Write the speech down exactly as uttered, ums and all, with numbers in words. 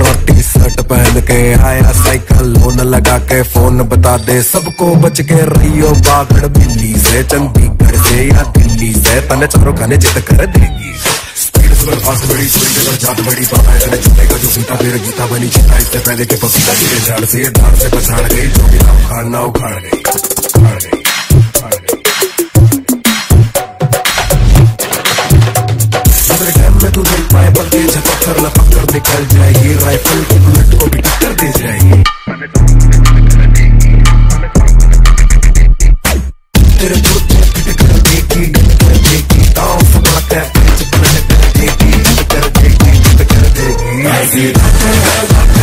और T shirt पहन के आया साइकिल लोन लगा के फोन बता दे सबको बच के रहियो बागड़ बिल्ली से, चंडीगढ़ से या दिल्ली से तने चारों खाने जिद कर देगी। स्पीड सुपर फास्ट बड़ी स्पीड और जात बड़ी बात है तने चलेगा जो सीता फिर गीता बनी चिता इससे पहले के पपीता गिरे झाड़ से धार से पछाड़ गई जो भी नाम खाना उखाड़ गई उखाड़ गई उखाड़ गई। में तू देख पाए पल के झपक कर लपक कर निकल जाएगी, राइफल की बुलेट को भी टक्कर दे जाएगी। तेरे खुद में फिट कर देगी कर देगी गाँव सबका कैप पलट कर देगी कर देगी कर देगी।